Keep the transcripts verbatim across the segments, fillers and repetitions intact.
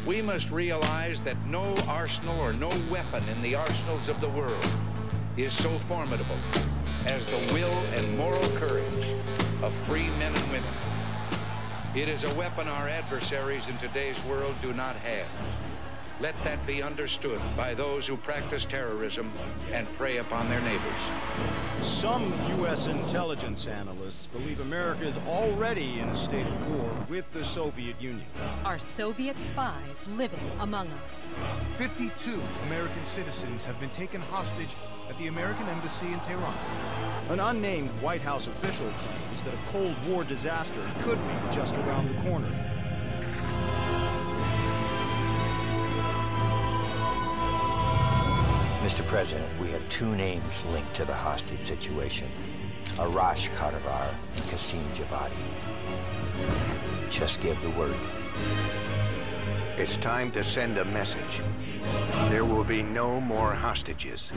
we must realize that no arsenal or no weapon in the arsenals of the world is so formidable as the will and moral courage of free men and women. It is a weapon our adversaries in today's world do not have. Let that be understood by those who practice terrorism and prey upon their neighbors. Some U S intelligence analysts believe America is already in a state of war with the Soviet Union. Are Soviet spies living among us? fifty-two American citizens have been taken hostage at the American Embassy in Tehran. An unnamed White House official claims that a Cold War disaster could be just around the corner. Mister President, we have two names linked to the hostage situation. Arash Kadivar and Qasim Javadi. Just give the word. It's time to send a message. There will be no more hostages.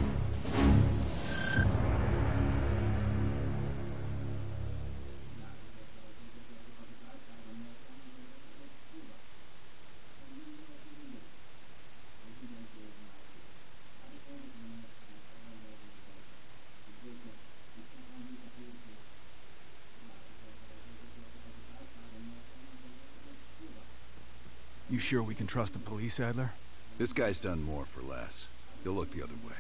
You sure we can trust the police, Adler? This guy's done more for less. He'll look the other way.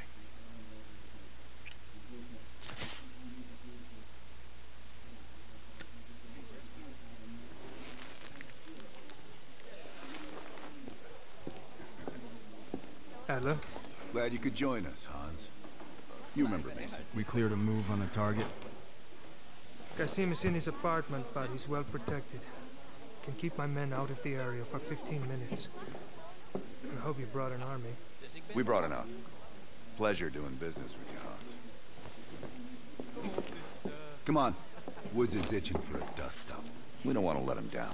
Adler? Glad you could join us, Hans. You remember me. We cleared a move on the target. Qasim is in his apartment, but he's well protected. Can keep my men out of the area for fifteen minutes. I hope you brought an army. We brought enough. Pleasure doing business with you, Hans. Come on. Woods is itching for a dust-up. We don't want to let him down.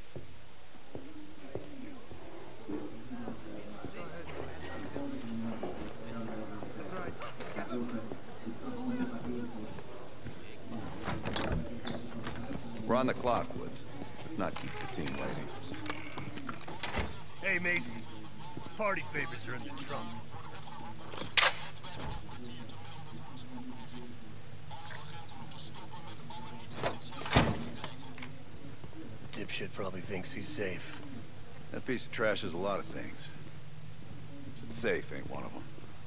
We're on the clock, Woods. Let's not keep the scene waiting. Hey, Mason. Party favors are in the trunk. Dipshit probably thinks he's safe. That piece of trash is a lot of things. But safe ain't one of them.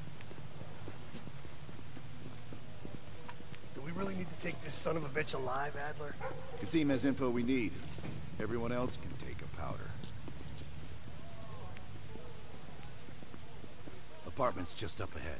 Do we really need to take this son of a bitch alive, Adler? Qasim has info we need. Everyone else can take a powder. Apartment's just up ahead.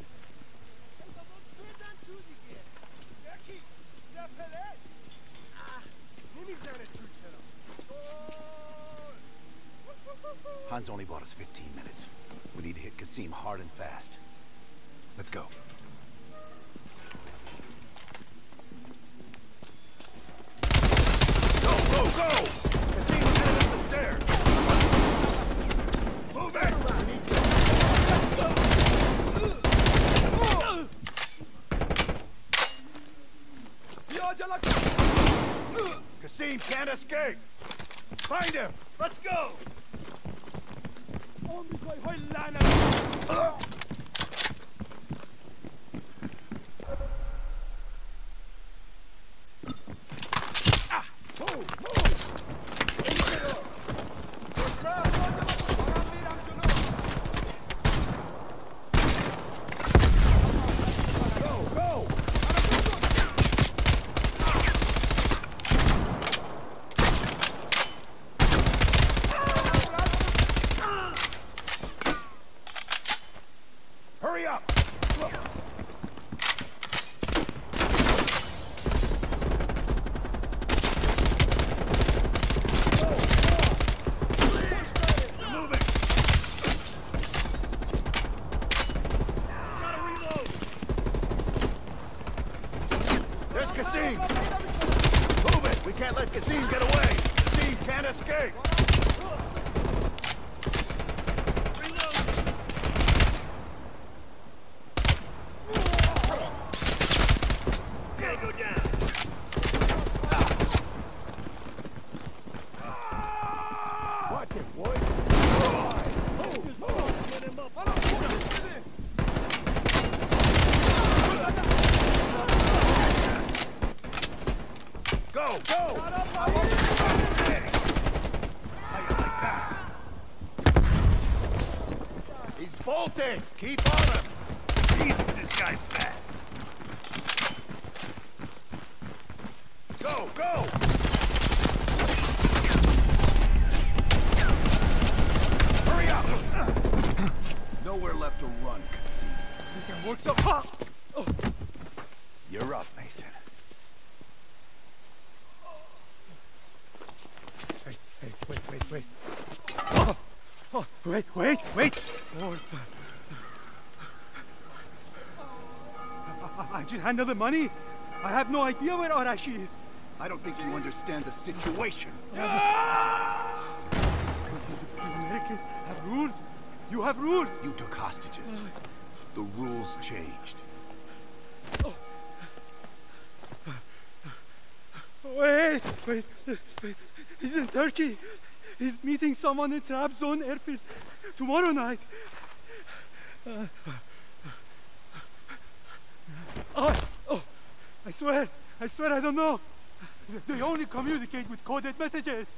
Hans only bought us fifteen minutes. We need to hit Qasim hard and fast. Let's go. Go, go, go! Qasim's headed up the stairs. Move it! Qasim can't escape! Find him! Let's go! Hurry up! There's Qasim! Move it! We can't let Qasim get away! Qasim can't escape! Watch it, boy! Go! Go! How you like that? He's bolting! Keep on him! Jesus, this guy's fast. Go! Go! Hurry up! Nowhere left to run, Kassim. We can work so hard. Oh. You're up, Mason. Hey, hey, wait, wait, wait. Oh, oh, wait, wait, wait. Oh. I, I just handle the money. I have no idea where Arashi is. I don't think you understand the situation. The Americans have rules. You have rules. You took hostages. The rules changed. Oh. Wait, wait, wait. He's in Turkey. He's meeting someone in Trabzon airfield tomorrow night. Uh, oh, oh, I swear, I swear I don't know. They only communicate with coded messages.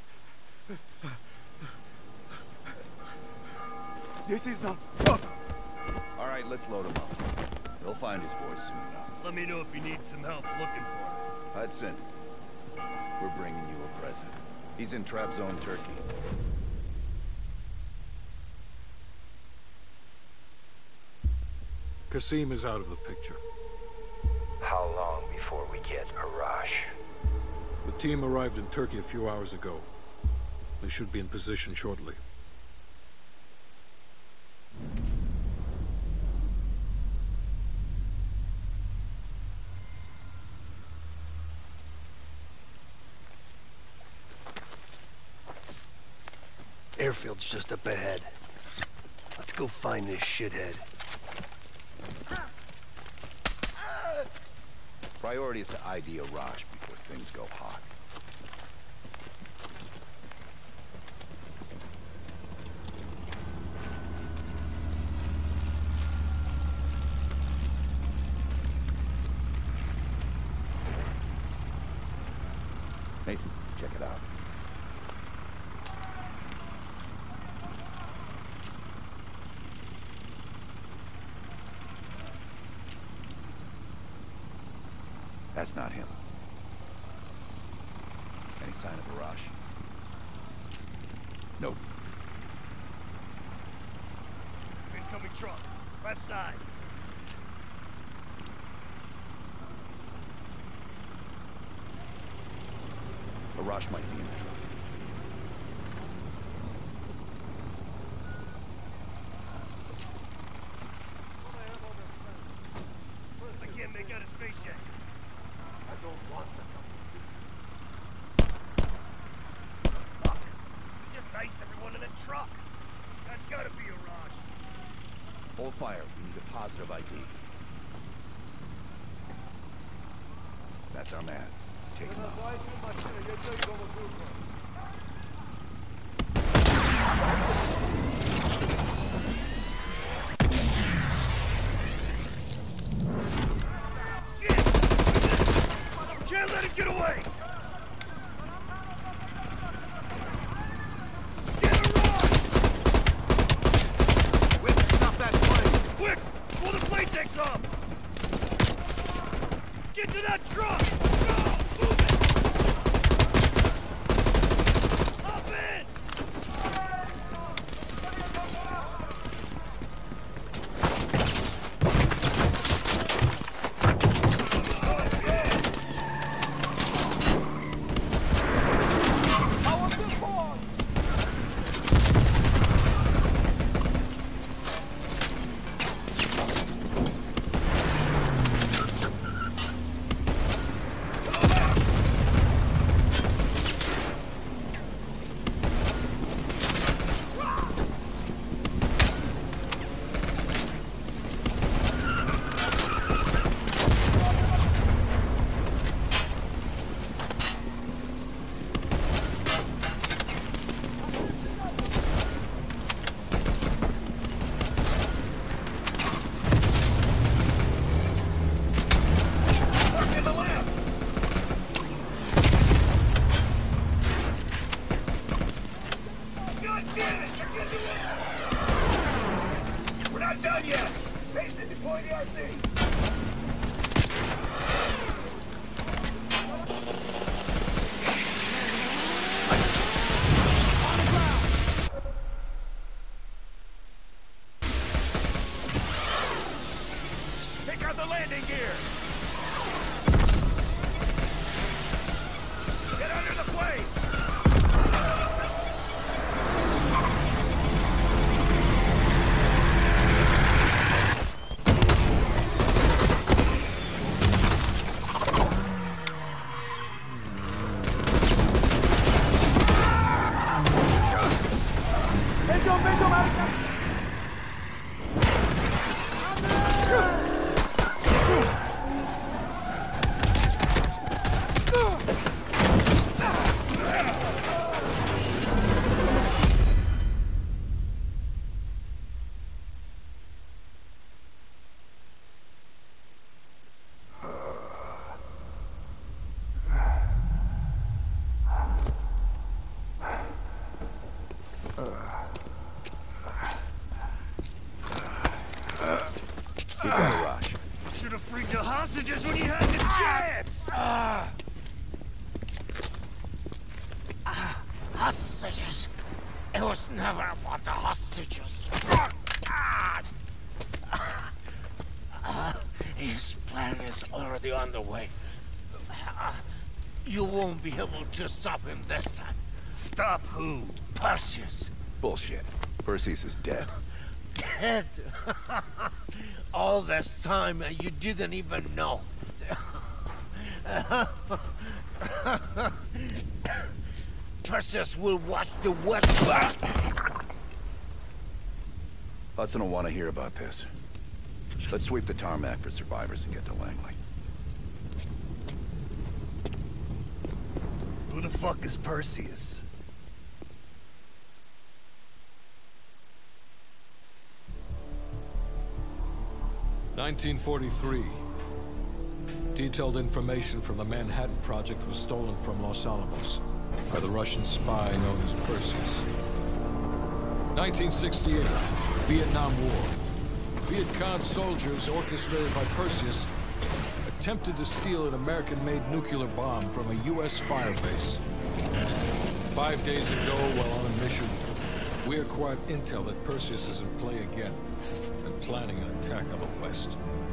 This is not... Oh. All right, let's load him up. He'll find his voice soon enough. Let me know if you need some help looking for him. Hudson, we're bringing you a present. He's in Trabzon, Turkey. Kassim is out of the picture. How long before we get Arash? The team arrived in Turkey a few hours ago. They should be in position shortly. Airfield's just up ahead. Let's go find this shithead. Priority is to I D Arash before things go hot. Mason, check it out. That's not him. Any sign of Arash? Nope. Incoming truck, left side. Arash might be in the truck. I can't make out his face yet. I don't want to come. Fuck. We just iced everyone in the truck. That's gotta be Arash. Hold fire. We need a positive I D. That's our man. Take him out. Can't let him get away! Get her on! Quick, stop that plane! Quick! Pull the plane tanks off! Get to that truck! Go! Move it! Hop in! I see! Take out the landing gear! Get under the plane! You got a rush. Should have freed the hostages when you had the chance! Ah! Ah! Hostages! It was never about the hostages. Ah! Ah! His plan is already on the way. Ah! You won't be able to stop him this time. Stop who? Perseus. Bullshit. Perseus is dead. Dead? All this time and you didn't even know. Perseus will watch the West. Hudson will want to hear about this. Let's sweep the tarmac for survivors and get to Langley. Who the fuck is Perseus? nineteen forty-three. Detailed information from the Manhattan Project was stolen from Los Alamos by the Russian spy known as Perseus. nineteen sixty-eight. Vietnam War. Viet Cong soldiers, orchestrated by Perseus, attempted to steal an American-made nuclear bomb from a U S firebase. Five days ago, while on a mission, we acquired intel that Perseus is in play again and planning an attack on the West.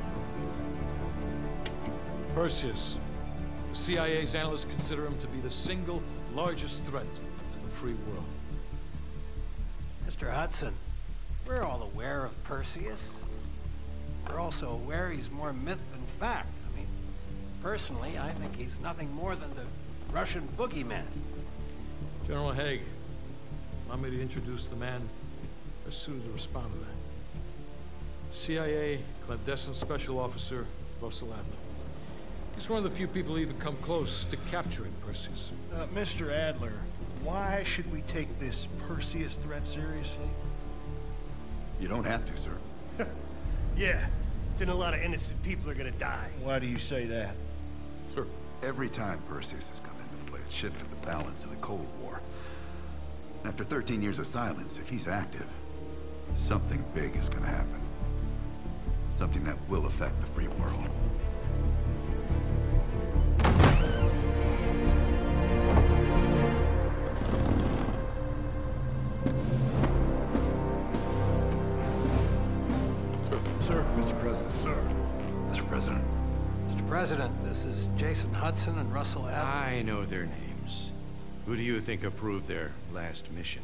Perseus. The C I A's analysts consider him to be the single largest threat to the free world. Mister Hudson, we're all aware of Perseus. We're also aware he's more myth than fact. I mean, personally, I think he's nothing more than the Russian boogeyman. General Haig, allow me to introduce the man best suited to respond to that. C I A clandestine special officer Russell Adler. He's one of the few people who even come close to capturing Perseus. Uh, Mister Adler, why should we take this Perseus threat seriously? You don't have to, sir. Yeah, then a lot of innocent people are gonna die. Why do you say that? Sir. Every time Perseus has come into play, it's shifted the balance of the Cold War. After thirteen years of silence, if he's active, something big is gonna happen. Something that will affect the free world. Sir. Mister President. Sir. Mister President. Mister President, this is Jason Hudson and Russell Adler. I know their names. Who do you think approved their last mission?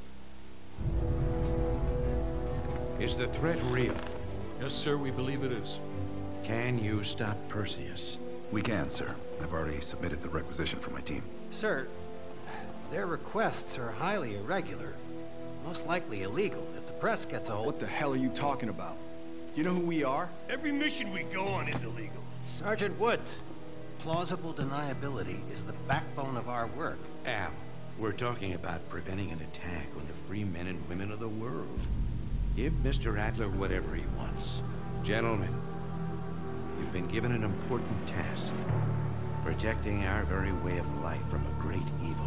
Is the threat real? Yes, sir, we believe it is. Can you stop Perseus? We can, sir. I've already submitted the requisition for my team. Sir, their requests are highly irregular. Most likely illegal if the press gets a hold. What the hell are you talking about? You know who we are? Every mission we go on is illegal. Sergeant Woods, plausible deniability is the backbone of our work. Al, we're talking about preventing an attack on the free men and women of the world. Give Mister Adler whatever he wants. Gentlemen, you've been given an important task. Protecting our very way of life from a great evil.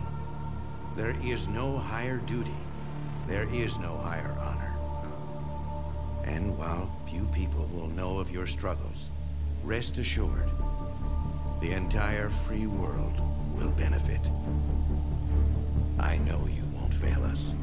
There is no higher duty. There is no higher honor. And while few people will know of your struggles, rest assured, the entire free world will benefit. I know you won't fail us.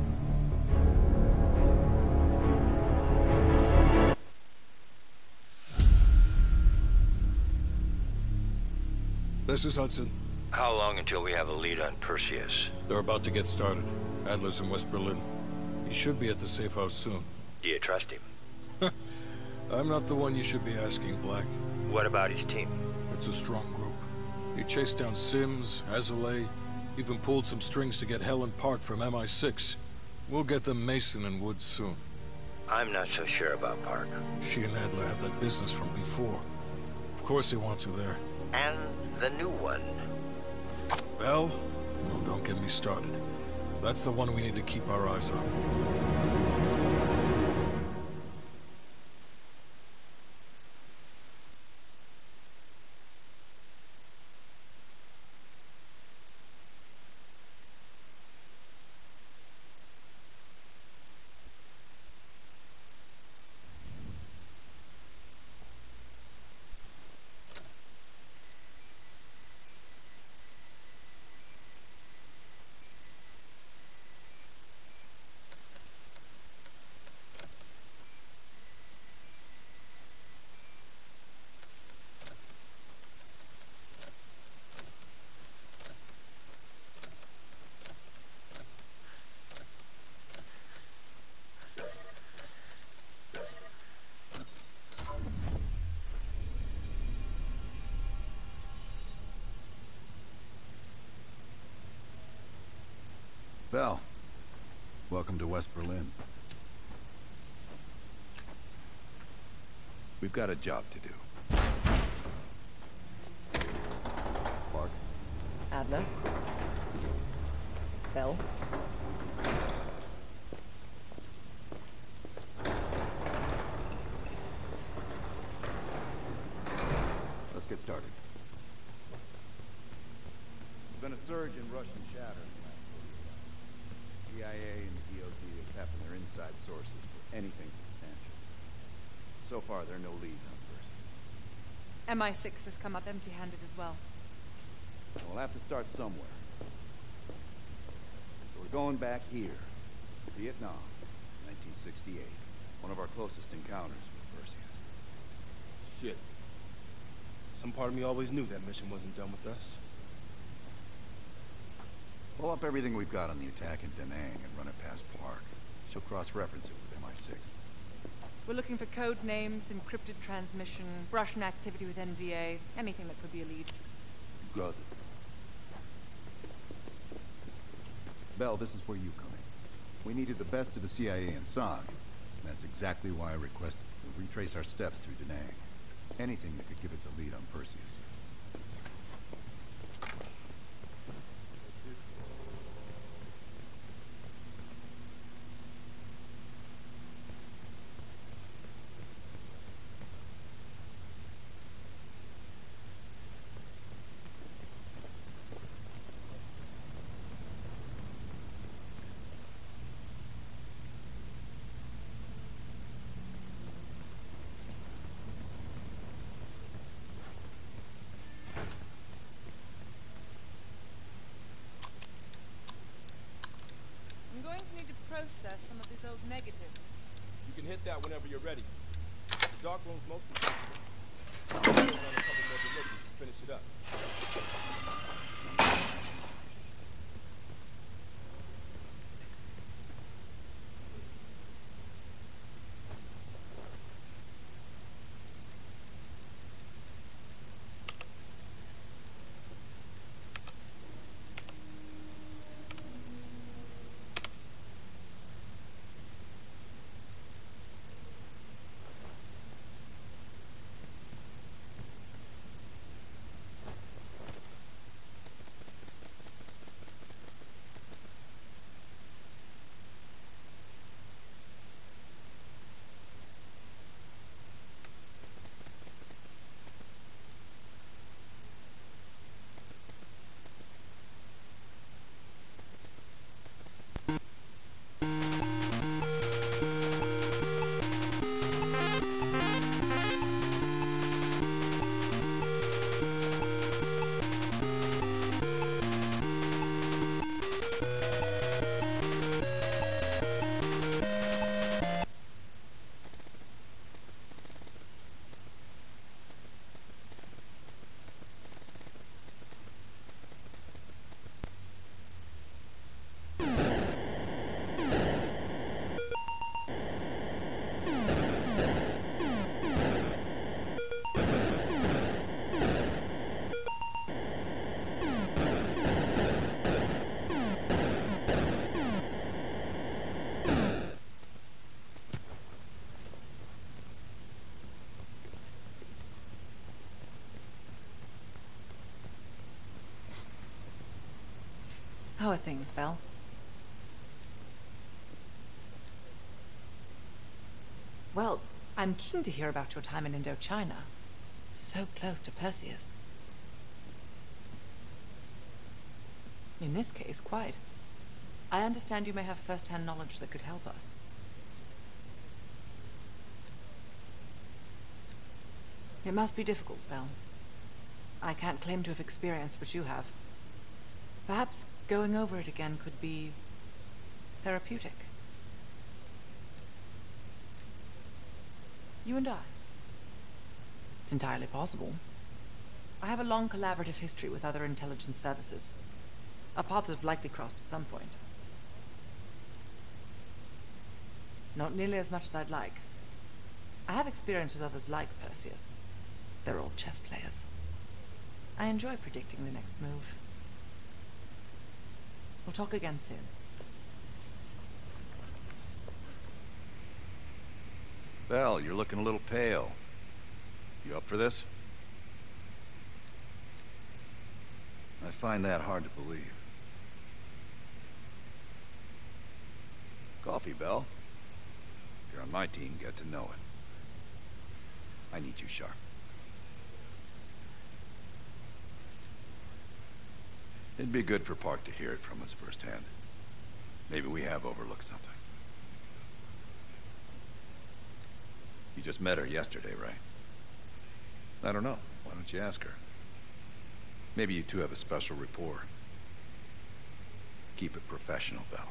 This is Hudson. How long until we have a lead on Perseus? They're about to get started. Adler's in West Berlin. He should be at the safe house soon. Do you trust him? I'm not the one you should be asking, Black. What about his team? It's a strong group. He chased down Sims, Azalea, even pulled some strings to get Helen Park from M I six. We'll get them Mason and Woods soon. I'm not so sure about Park. She and Adler have that business from before. Of course he wants her there. And the new one. Bell? Well, don't get me started. That's the one we need to keep our eyes on. Bell, welcome to West Berlin. We've got a job to do. Park. Adler. Bell. Let's get started. There's been a surge in Russian chatter. C I A and the D O D are tapping their inside sources for anything substantial. So far, there are no leads on Perseus. M I six has come up empty-handed as well. We'll have to start somewhere. So we're going back here, Vietnam, nineteen sixty-eight. One of our closest encounters with Perseus. Shit. Some part of me always knew that mission wasn't done with us. Pull up everything we've got on the attack in Da Nang and run it past Park. She'll cross-reference it with M I six. We're looking for code names, encrypted transmission, Russian activity with N V A, anything that could be a lead. Got it. Bell, this is where you come in. We needed the best of the C I A and S O G. And that's exactly why I requested we retrace our steps through Da Nang. Anything that could give us a lead on Perseus. Process some of these old negatives. You can hit that whenever you're ready. The dark room's mostly functional. I'll still run a couple more deliveries to finish it up. How are things, Val? Well, I'm keen to hear about your time in Indochina. So close to Perseus. In this case, quite. I understand you may have first-hand knowledge that could help us. It must be difficult, Val. I can't claim to have experienced what you have. Perhaps going over it again could be therapeutic. You and I. It's entirely possible. I have a long collaborative history with other intelligence services. Our paths have likely crossed at some point. Not nearly as much as I'd like. I have experience with others like Perseus. They're all chess players. I enjoy predicting the next move. We'll talk again soon. Belle, you're looking a little pale. You up for this? I find that hard to believe. Coffee, Belle. If you're on my team, get to know it. I need you sharp. It'd be good for Park to hear it from us firsthand. Maybe we have overlooked something. You just met her yesterday, right? I don't know. Why don't you ask her? Maybe you two have a special rapport. Keep it professional, Belle.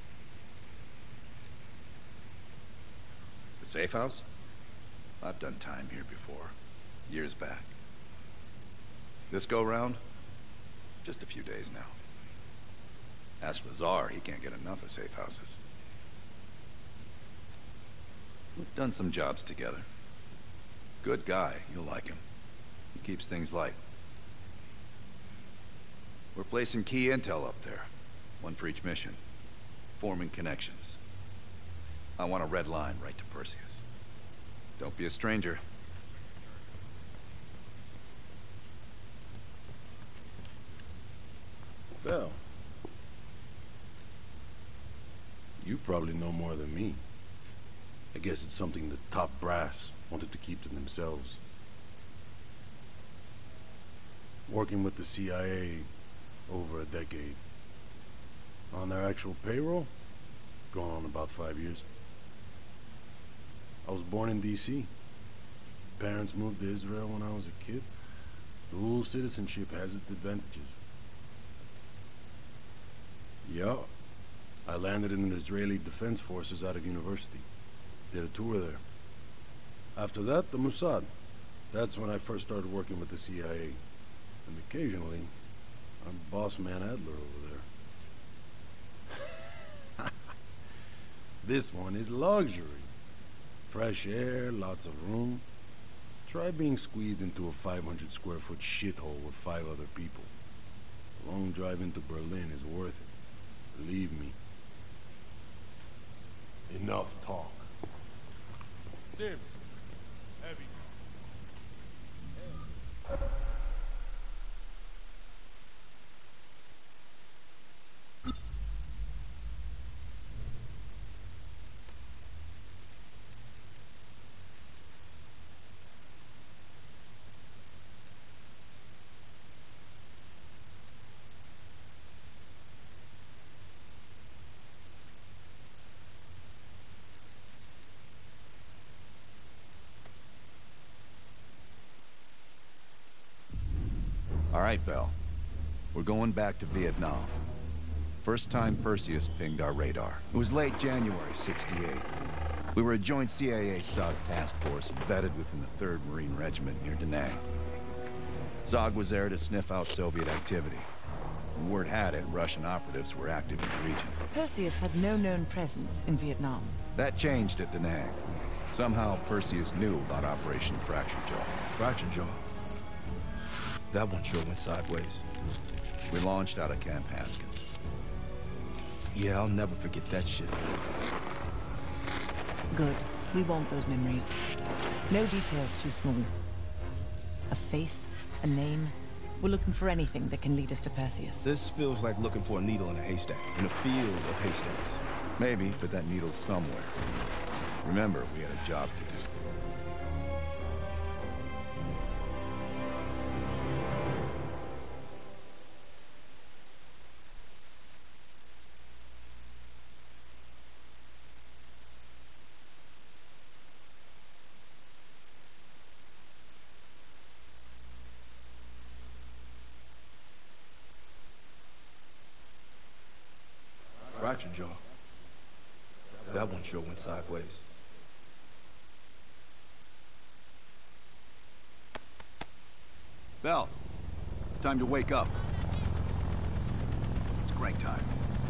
The safe house? I've done time here before. Years back. This go-round? Just a few days now. As for Lazar, he can't get enough of safe houses. We've done some jobs together. Good guy, you'll like him. He keeps things light. We're placing key intel up there. One for each mission. Forming connections. I want a red line right to Perseus. Don't be a stranger. Belle. You probably know more than me. I guess it's something the top brass wanted to keep to themselves. Working with the C I A over a decade. On their actual payroll, going on about five years. I was born in D C Parents moved to Israel when I was a kid. Dual citizenship has its advantages. Yeah. I landed in the Israeli Defense Forces out of university. Did a tour there. After that, the Mossad. That's when I first started working with the C I A. And occasionally, I'm boss man Adler over there. This one is luxury. Fresh air, lots of room. Try being squeezed into a five hundred square foot shithole with five other people. A long drive into Berlin is worth it. Believe me. Enough talk. Sims. Heavy. All right, Belle. We're going back to Vietnam. First time Perseus pinged our radar. It was late January sixty-eight. We were a joint C I A SOG task force embedded within the third Marine Regiment near Da Nang. SOG was there to sniff out Soviet activity. And word had it, Russian operatives were active in the region. Perseus had no known presence in Vietnam. That changed at Da Nang. Somehow Perseus knew about Operation Fracture Jaw. Fracture Jaw? That one sure went sideways. We launched out of Camp Haskins. Yeah, I'll never forget that shit. Good. We want those memories. No details too small. A face, a name, We're looking for anything that can lead us to Perseus. This feels like looking for a needle in a haystack, in a field of haystacks. Maybe, but that needle's somewhere. Remember, we had a job to do. Fractured jaw. That one sure went sideways. Bell, it's time to wake up. It's crank time.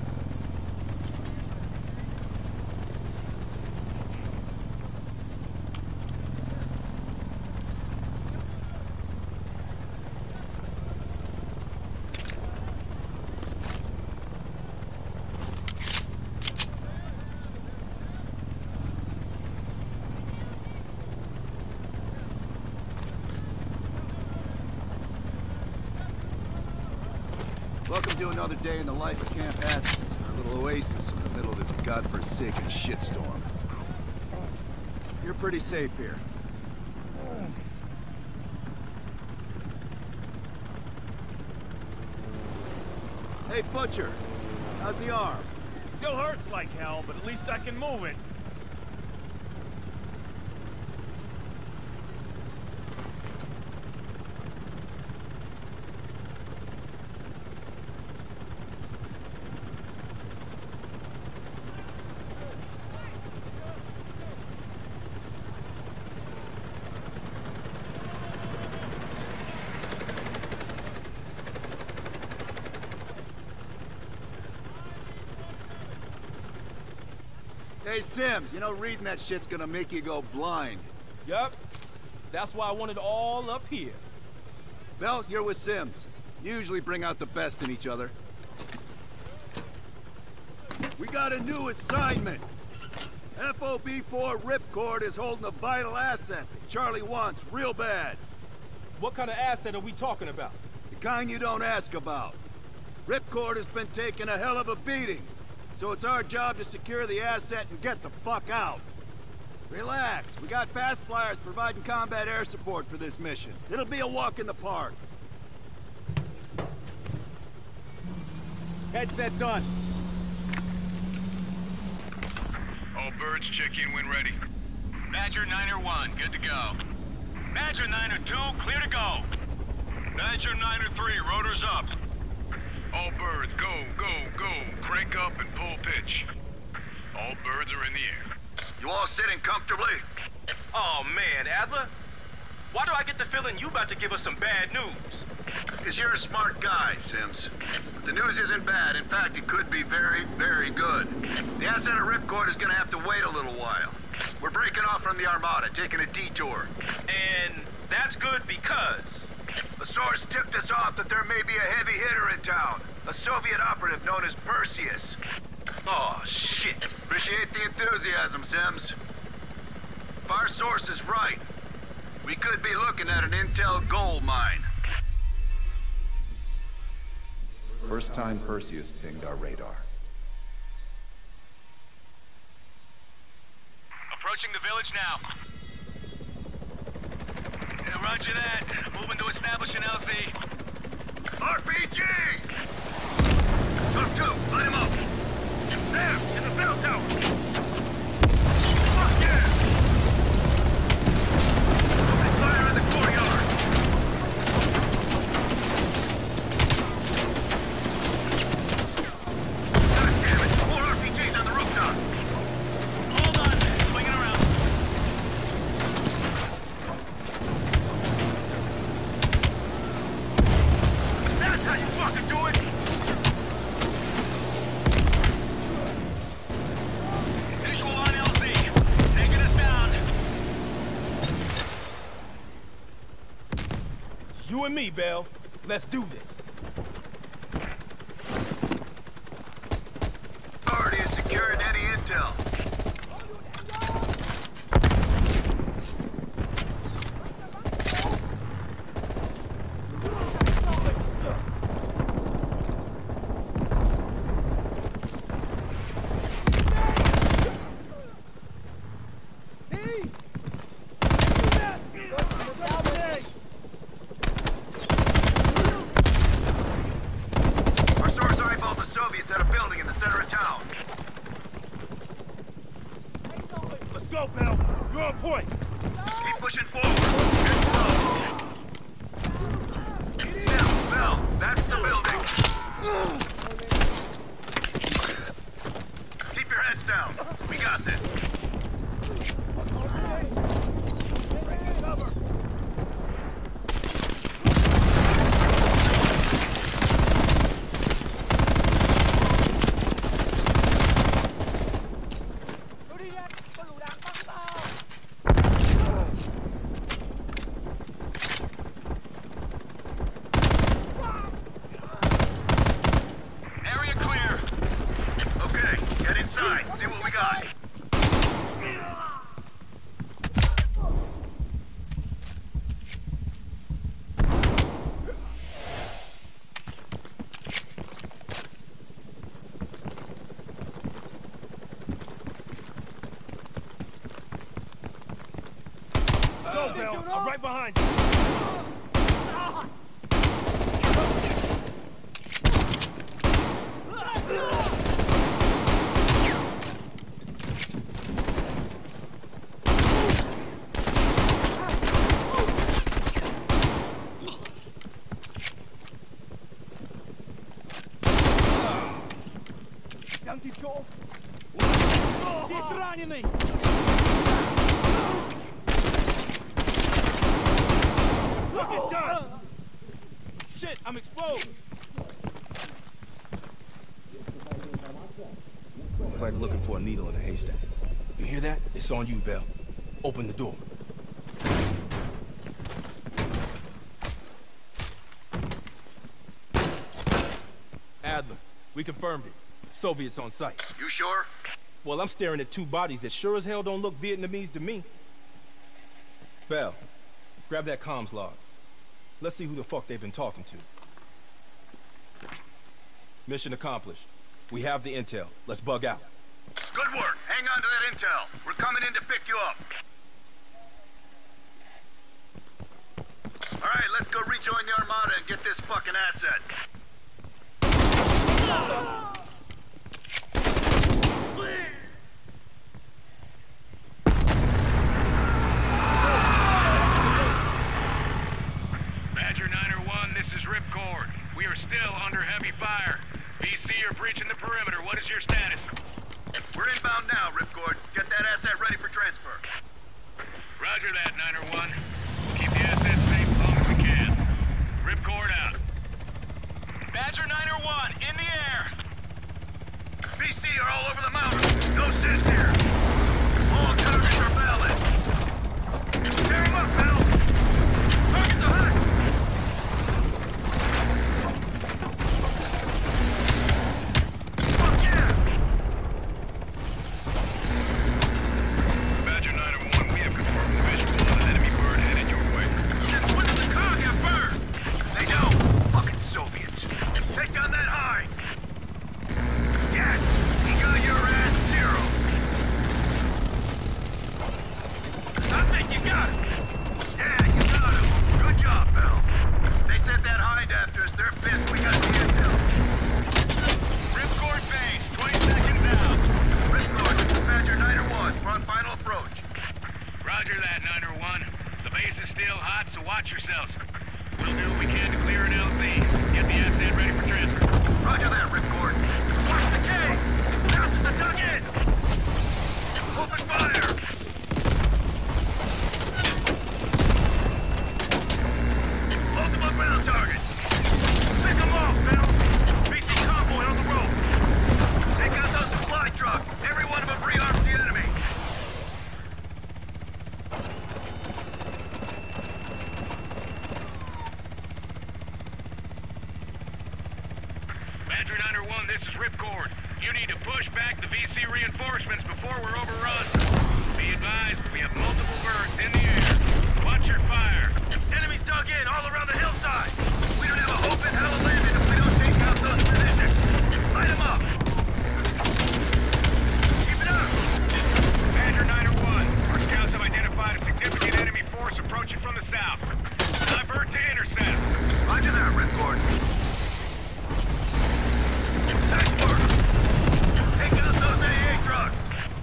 Welcome to another day in the life of Camp Asses, our little oasis in the middle of this godforsaken shitstorm. You're pretty safe here. Hey, Butcher, how's the arm? Still hurts like hell, but at least I can move it. Hey, Sims, you know reading that shit's gonna make you go blind. Yup. That's why I want it all up here. Bell, you're with Sims. You usually bring out the best in each other. We got a new assignment. F O B four Ripcord is holding a vital asset that Charlie wants real bad. What kind of asset are we talking about? The kind you don't ask about. Ripcord has been taking a hell of a beating. So it's our job to secure the asset and get the fuck out. Relax, we got fast flyers providing combat air support for this mission. It'll be a walk in the park. Headsets on. All birds, check in when ready. Badger Niner one, good to go. Badger Niner two, clear to go. Badger Niner three, rotors up. All birds, go, go, go. Crank up and pull pitch. All birds are in the air. You all sitting comfortably? Oh man, Adler. Why do I get the feeling you about to give us some bad news? Because you're a smart guy, Sims. But the news isn't bad. In fact, it could be very, very good. The asset of Ripcord is gonna have to wait a little while. We're breaking off from the Armada, taking a detour. And that's good because... A source tipped us off that there may be a heavy hitter in town. A Soviet operative known as Perseus. Oh, shit. Appreciate the enthusiasm, Sims. If our source is right, we could be looking at an intel gold mine. First time Perseus pinged our radar. Approaching the village now. Yeah, roger that. Moving to establish an L Z. R P G! Talk two, line him up. There, in the bell tower. Fuck yeah! There's fire in the courtyard. God damn it, more R P Gs on the rooftop. Hold on, swinging around. That's how you fucking do it! Visual on L Z. Taking us down. You and me, Bell. Let's do this. Already has secured any intel. Bell. I'm right behind you. Античо! Здесь раненый! Look at done! Shit, I'm exposed! It's like looking for a needle in a haystack. You hear that? It's on you, Bell. Open the door. Adler, we confirmed it. Soviets on site. You sure? Well, I'm staring at two bodies that sure as hell don't look Vietnamese to me. Bell, grab that comms log. Let's see who the fuck they've been talking to. Mission accomplished. We have the intel. Let's bug out. Good work. Hang on to that intel. We're coming in to pick you up. All right, let's go rejoin the Armada and get this fucking asset. Badger nine oh one, this is Ripcord. We are still under heavy fire. V C are breaching the perimeter. What is your status? We're inbound now, Ripcord. Get that asset ready for transfer. Roger that, nine oh one. We'll keep the asset safe as long as we can. Ripcord out. Badger nine oh one, in the air! V C are all over the mountain. No sense here. All targets are valid. Tear them up, Bell. Target the hut. Fuck yeah! Badger nine oh one, we have confirmed the visual on an enemy bird headed your way. Then when did the car get burned? They know. Fucking Soviets. Take down that high. Yes! He got your ass zero! I think you got it! Yeah, you got him. Good job, Bell. They sent that hind after us. They're pissed we got the intel. Ripcord base, twenty seconds out. Ripcord, this is Badger nine oh one. We're on final approach. Roger that, nine oh one. The base is still hot, so watch yourselves. We'll do what we can to clear an L Z. Get the asset ready for transfer. Roger that, Ripcord. Watch the cave! Mountains are dug in! Open fire! Multiple ground targets! Pick them off, Bell! V C convoy on the road! Take out those supply trucks! Every one of them rearms the enemy! Badger nine oh one, this is Ripcord. You need to push back the V C reinforcements before we're overrun. Be advised, we have multiple birds in the air. Watch your fire. Enemies dug in all around the hillside! We don't have a hope in hell of landing if we don't take out those positions! Light them up! Keep it up! Badger nine oh one, our scouts have identified a significant enemy force approaching from the south. Divert to intercept. Roger that, Ripcord. Nice work! Take out those A A trucks!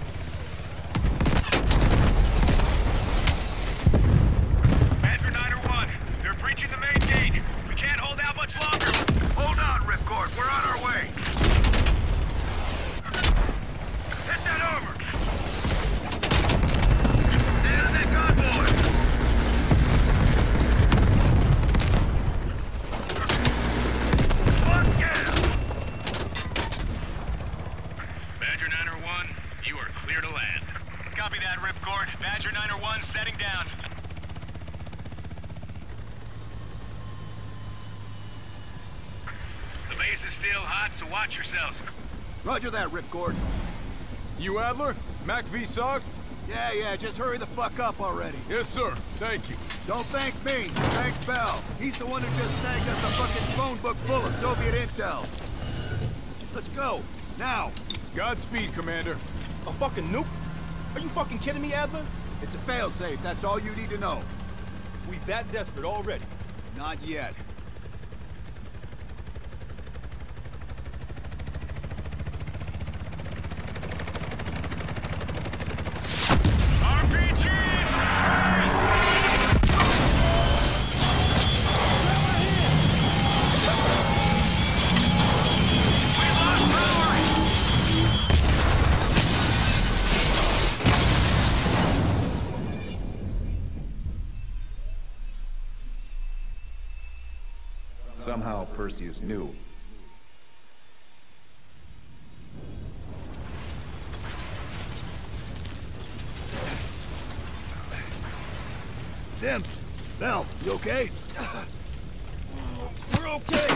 Badger nine oh one, they're breaching the main gate. We can't hold out much longer. Hold on, Ripcord. We're on our way. Hit that armor! Stay on that convoy! Fuck yeah! Badger nine oh one, you are clear to land. Copy that, Ripcord. Badger nine oh one setting down. The base is still hot, so watch yourselves. Roger that, Ripcord. You Adler? Mac V S O G? Yeah, yeah, just hurry the fuck up already. Yes, sir. Thank you. Don't thank me. Thank Bell. He's the one who just snagged us a fucking phone book full of Soviet intel. Let's go. Now. Godspeed, Commander. A fucking nuke? Are you fucking kidding me, Adler? It's a failsafe. That's all you need to know. We that desperate already? Not yet. Somehow Perseus knew. Sims! Bell, you okay? We're okay!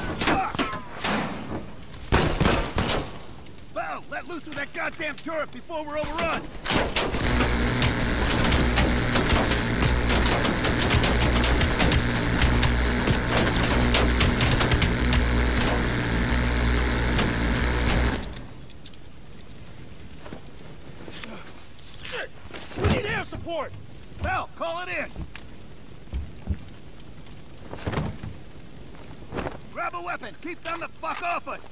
Bell, let loose with that goddamn turret before we're overrun! We need air support! Bell, call it in! Grab a weapon! Keep them the fuck off us!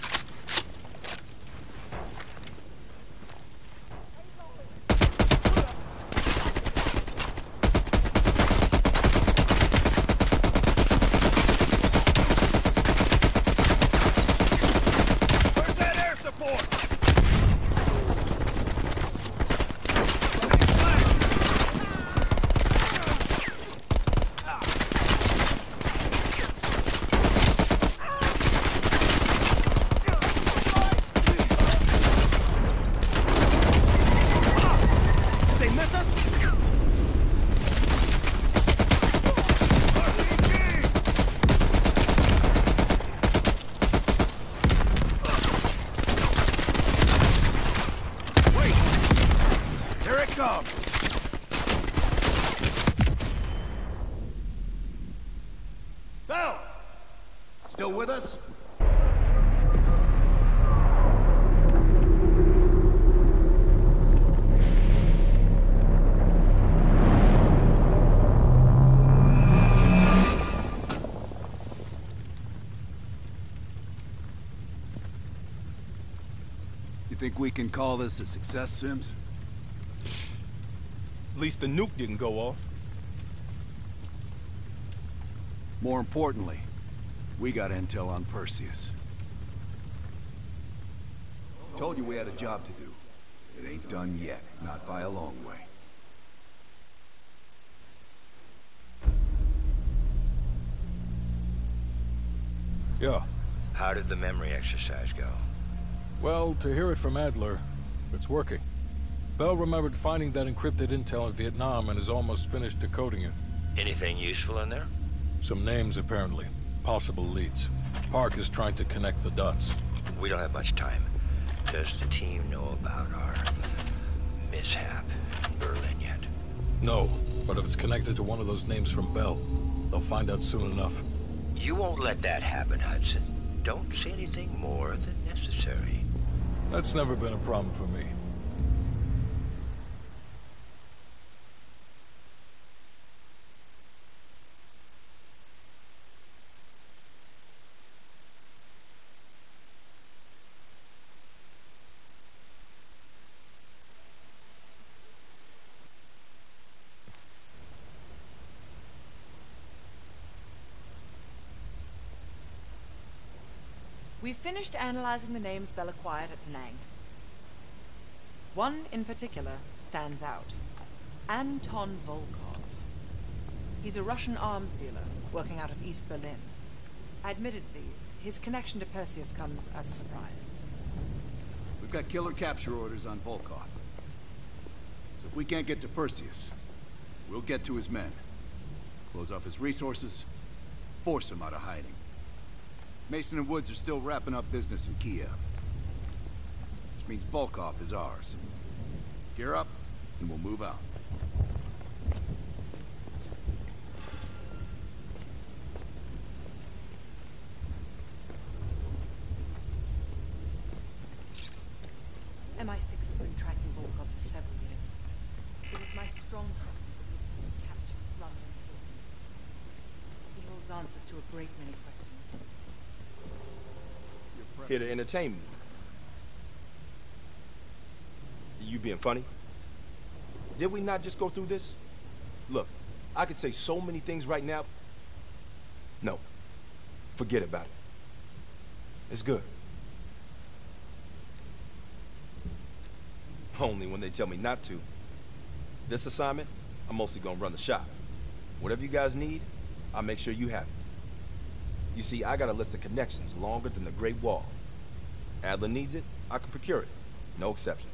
Where's that air support? Bell! Still with us? You think we can call this a success, Sims? At least the nuke didn't go off. More importantly, we got intel on Perseus. Told you we had a job to do. It ain't done yet, not by a long way. Yeah. How did the memory exercise go? Well, to hear it from Adler, it's working. Bell remembered finding that encrypted intel in Vietnam and is almost finished decoding it. Anything useful in there? Some names, apparently. Possible leads. Park is trying to connect the dots. We don't have much time. Does the team know about our mishap in Berlin yet? No, but if it's connected to one of those names from Bell, they'll find out soon enough. You won't let that happen, Hudson. Don't say anything more than necessary. That's never been a problem for me. We've finished analyzing the names Bell acquired at Da Nang. One in particular stands out. Anton Volkov. He's a Russian arms dealer working out of East Berlin. Admittedly, his connection to Perseus comes as a surprise. We've got killer capture orders on Volkov. So if we can't get to Perseus, we'll get to his men. Close off his resources, force him out of hiding. Mason and Woods are still wrapping up business in Kiev. Which means Volkov is ours. Gear up, and we'll move out. M I six has been tracking Volkov for several years. It is my strong preference that we attempt to capture rather than kill holds answers to a great many questions. Here to entertain me. You being funny? Did we not just go through this? Look, I could say so many things right now. No. Forget about it. It's good. Only when they tell me not to. This assignment, I'm mostly gonna run the shop. Whatever you guys need, I'll make sure you have it. You see, I got a list of connections longer than the Great Wall. Adler needs it, I can procure it. No exceptions.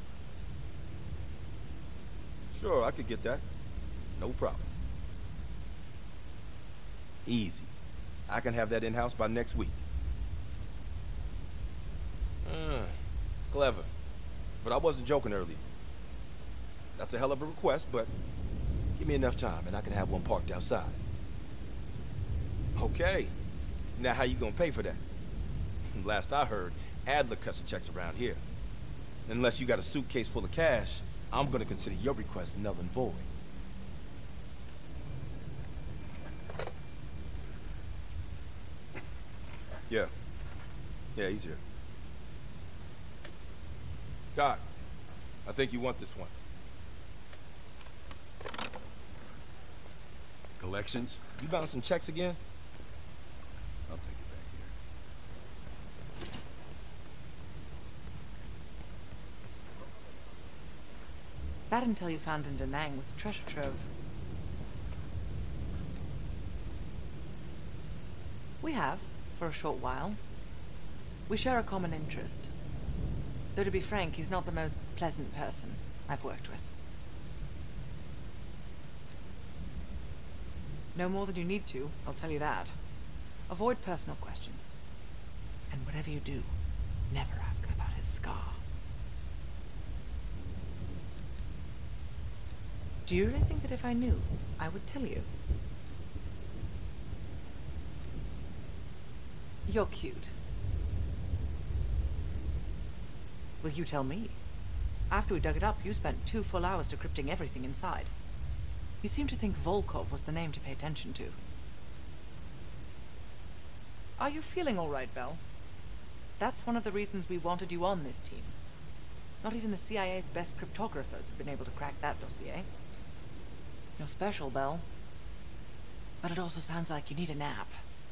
Sure, I could get that. No problem. Easy. I can have that in-house by next week. Uh, clever. But I wasn't joking earlier. That's a hell of a request, but give me enough time and I can have one parked outside. Okay. Now how you gonna pay for that? Last I heard, Adler cuts the checks around here. Unless you got a suitcase full of cash, I'm gonna consider your request null and void. Yeah. Yeah, he's here. Doc, I think you want this one. Collections? You bound some checks again? I'll take it back here. That intel you found in Da Nang was a treasure trove. We have, for a short while. We share a common interest. Though to be frank, he's not the most pleasant person I've worked with. No more than you need to, I'll tell you that. Avoid personal questions. And whatever you do, never ask him about his scar. Do you really think that if I knew, I would tell you? You're cute. Well, you tell me. After we dug it up, you spent two full hours decrypting everything inside. You seem to think Volkov was the name to pay attention to. Are you feeling all right, Bell? That's one of the reasons we wanted you on this team. Not even the C I A's best cryptographers have been able to crack that dossier. You're special, Bell. But it also sounds like you need a nap.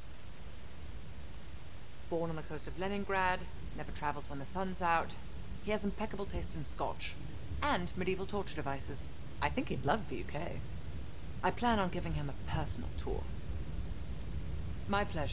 Born on the coast of Leningrad, never travels when the sun's out. He has impeccable taste in scotch. And medieval torture devices. I think he'd love the U K. I plan on giving him a personal tour. My pleasure.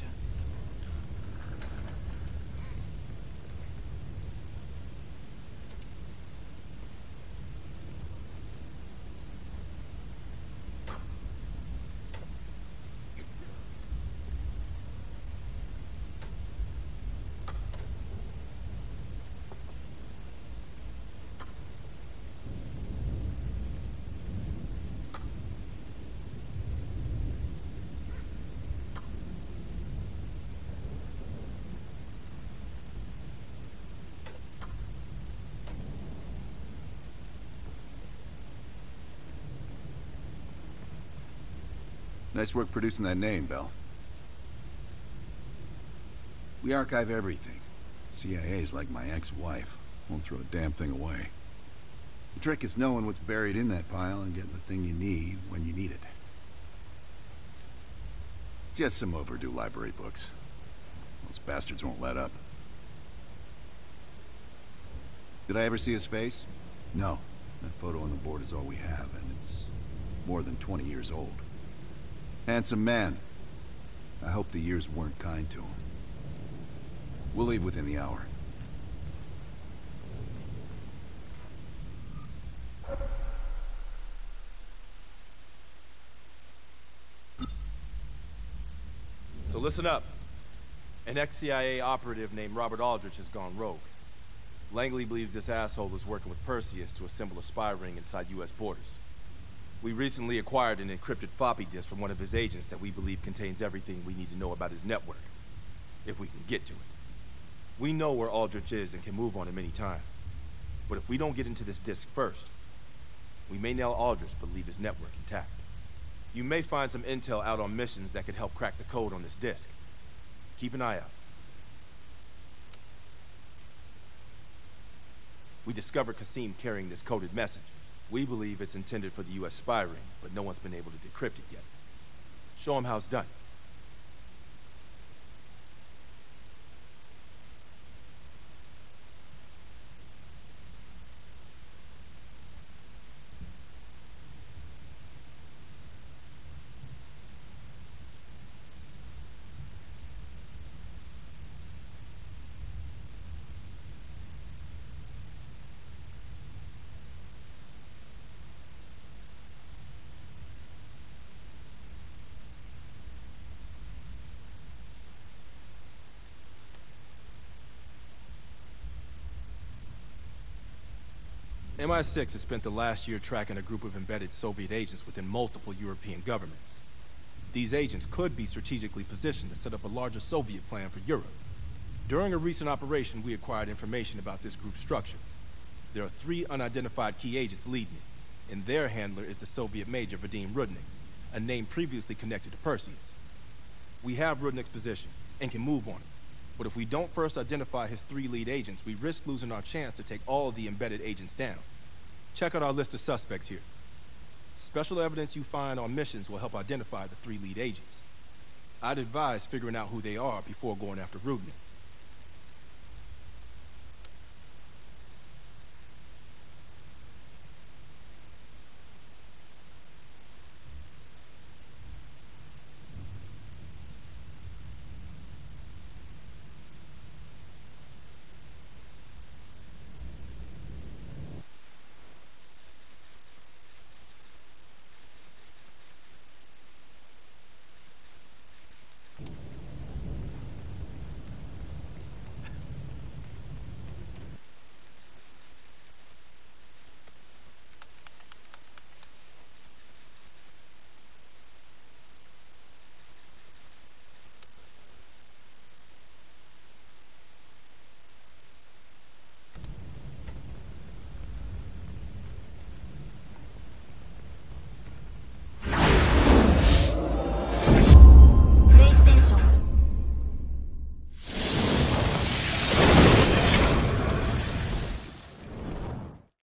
Nice work producing that name, Bell. We archive everything. C I A's like my ex-wife. Won't throw a damn thing away. The trick is knowing what's buried in that pile and getting the thing you need when you need it. Just some overdue library books. Those bastards won't let up. Did I ever see his face? No. That photo on the board is all we have, and it's more than twenty years old. Handsome man. I hope the years weren't kind to him. We'll leave within the hour. So listen up. An ex-C I A operative named Robert Aldrich has gone rogue. Langley believes this asshole is working with Perseus to assemble a spy ring inside U S borders. We recently acquired an encrypted floppy disk from one of his agents that we believe contains everything we need to know about his network, if we can get to it. We know where Aldrich is and can move on him any time. But if we don't get into this disk first, we may nail Aldrich but leave his network intact. You may find some intel out on missions that could help crack the code on this disk. Keep an eye out. We discovered Kasim carrying this coded message. We believe it's intended for the U S spy ring, but no one's been able to decrypt it yet. Show him how it's done. M I six has spent the last year tracking a group of embedded Soviet agents within multiple European governments. These agents could be strategically positioned to set up a larger Soviet plan for Europe. During a recent operation, we acquired information about this group's structure. There are three unidentified key agents leading it, and their handler is the Soviet Major Vadim Rudnik, a name previously connected to Perseus. We have Rudnik's position and can move on it. But if we don't first identify his three lead agents, we risk losing our chance to take all of the embedded agents down. Check out our list of suspects here. Special evidence you find on missions will help identify the three lead agents. I'd advise figuring out who they are before going after Rudnik.